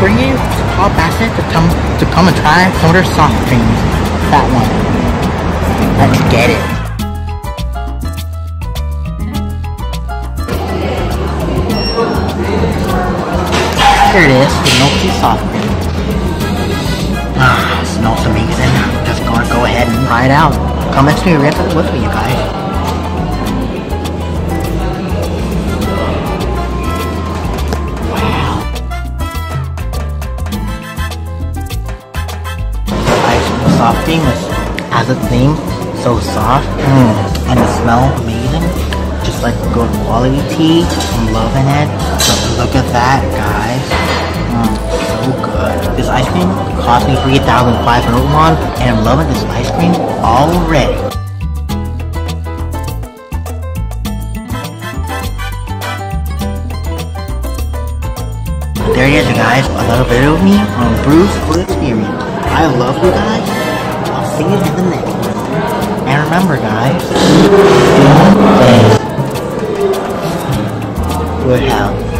bring you to call Bassett to come and try some of their soft drinks. That one. Let's get it. Here it is, the milky soft drink. Ah, smells amazing. Just gonna go ahead and try it out. Come experience it with me, you guys. Wow. Ice soft drink has its name, so soft. And it smells amazing. Just like good quality tea. I'm loving it. So look at that, guys. So good. This ice cream cost me 3,500 won, and I'm loving this ice cream already. There it is, you guys. Another video of me on Bruce Food Experience. I love you guys. I'll see you in the next one. And remember, guys, good health.